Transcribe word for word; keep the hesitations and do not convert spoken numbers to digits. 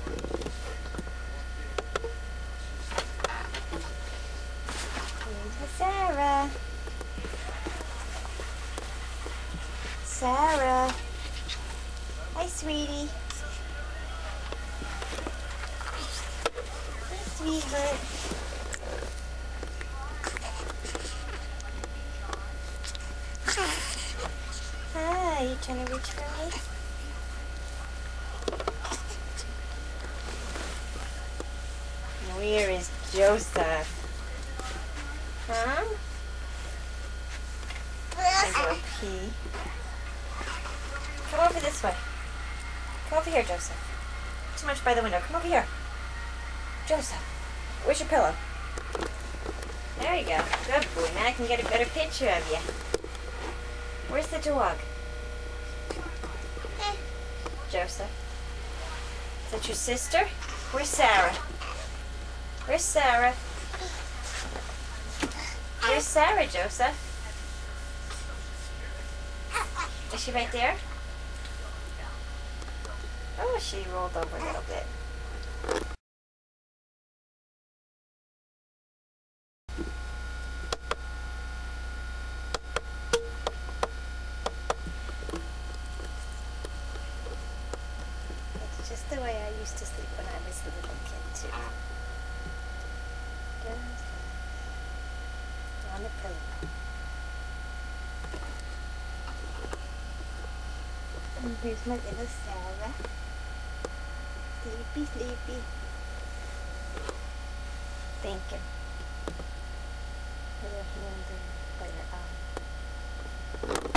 Here's Sarah. Sarah. Hi, sweetie. Hi, sweetheart. Hi, you trying to reach for me? Where is Joseph? Huh? I go pee. Come over this way. Come over here, Joseph. Too much by the window. Come over here. Joseph, where's your pillow? There you go. Good boy. Now I can get a better picture of you. Where's the dog? Eh. Joseph. Is that your sister? Where's Sarah? Where's Sarah? Where's Sarah, Joseph? Is she right there? Oh, she rolled over a little bit. It's just the way I used to sleep when I was a little kid, too. On the pillow. And here's my little Sarah. Sleepy, sleepy. Thank you. Put your hand in, put your arm.